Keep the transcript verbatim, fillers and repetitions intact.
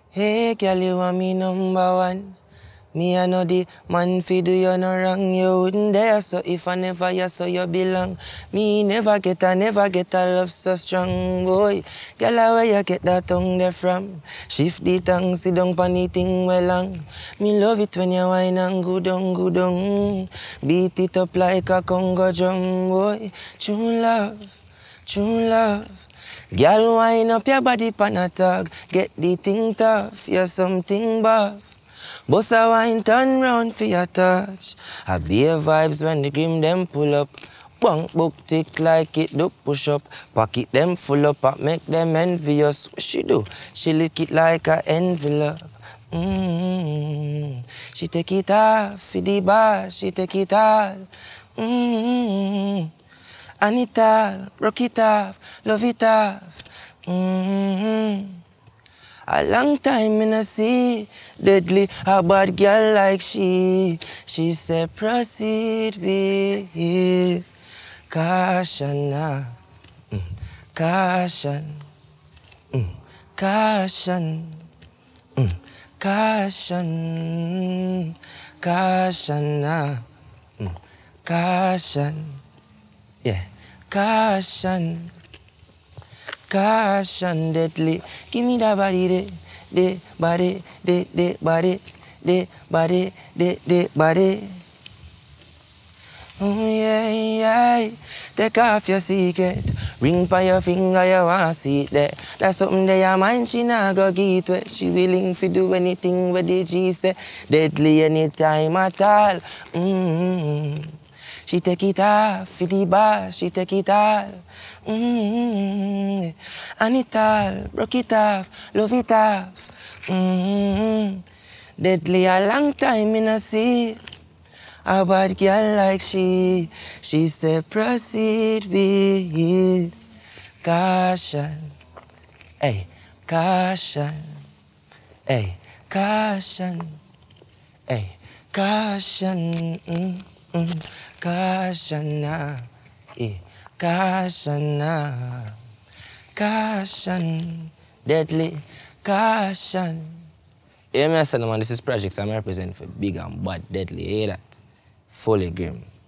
Hey, girl, you are me number one. Me, I know the man fi do you no wrong. You wouldn't dare, so if I never you, so you belong. Me never get a, never get a love so strong, boy. Girl, where you get that tongue there from? Shift the tongue, sit down pon the thing well long. Me love it when you whine and good on, good on. Beat it up like a Congo drum, boy. True love, true love. Girl, wind up your body pan a tug. Get the thing tough, you're something buff. Boss a wine turn round for your touch. I beer vibes when the grim them pull up. Bunk book tick like it do push up. Pocket them full up, I make them envious. What she do? She lick it like a envelope. Mm-hmm. She take it off for the bar, she take it all. Mm-hmm. And it all, broke it off, love it off. Mm-hmm. A long time in a see, deadly, a bad girl like she. She said, proceed with caution, ah. mm. caution, mm. caution, mm. caution, caution, ah. mm. caution, yeah, caution. Caution, deadly. Give me that body, de, de, body, de, de, body, de, body, de, de, body. Oh, yeah, yeah. Take off your secret. Ring by your finger, you want to see it there. That's something that your mind, she not go get wet. She willing to do anything with the G say. Deadly anytime at all. Mm-hmm. She take it off for the bar, she take it all. Mm-hmm. And it all, broke it off, love it off. Mm-hmm. Deadly a long time in a see. A bad girl like she. She said proceed with caution. Hey, caution. Hey, caution. Hey, caution. Mm-hmm. Caution, ah, eh, caution, ah, caution, deadly, caution. Yeah, man, I said, man, this is Projexx. I'm representing for big and bad, deadly. You hear that? Fully grim.